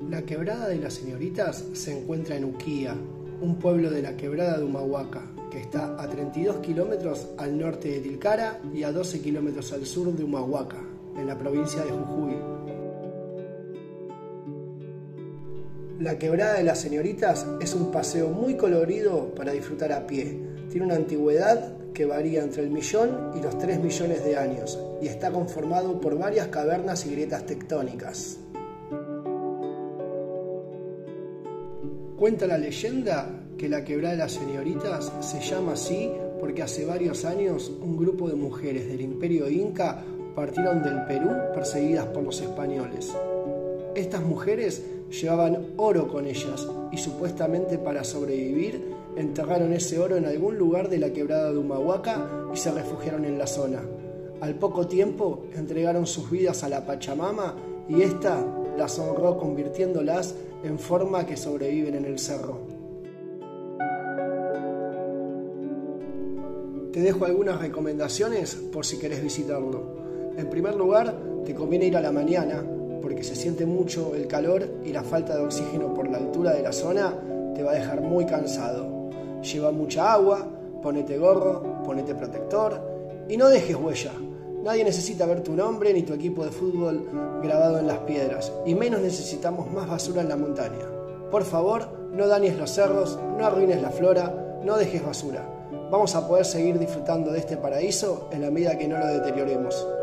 La Quebrada de las Señoritas se encuentra en Uquía, un pueblo de la Quebrada de Humahuaca, que está a 32 kilómetros al norte de Tilcara y a 12 kilómetros al sur de Humahuaca, en la provincia de Jujuy. La Quebrada de las Señoritas es un paseo muy colorido para disfrutar a pie. Tiene una antigüedad que varía entre el 1.000.000 y los 3 millones de años y está conformado por varias cavernas y grietas tectónicas. Cuenta la leyenda que la Quebrada de las Señoritas se llama así porque hace varios años un grupo de mujeres del Imperio Inca partieron del Perú perseguidas por los españoles. Estas mujeres llevaban oro con ellas y supuestamente para sobrevivir enterraron ese oro en algún lugar de la Quebrada de Humahuaca y se refugiaron en la zona. Al poco tiempo entregaron sus vidas a la Pachamama y ésta las honró convirtiéndolas en forma que sobreviven en el cerro. Te dejo algunas recomendaciones por si querés visitarlo. En primer lugar, te conviene ir a la mañana porque se siente mucho el calor y la falta de oxígeno por la altura de la zona te va a dejar muy cansado. Lleva mucha agua, ponete gorro, ponete protector y no dejes huella. Nadie necesita ver tu nombre ni tu equipo de fútbol grabado en las piedras, y menos necesitamos más basura en la montaña. Por favor, no dañes los cerros, no arruines la flora, no dejes basura. Vamos a poder seguir disfrutando de este paraíso en la medida que no lo deterioremos.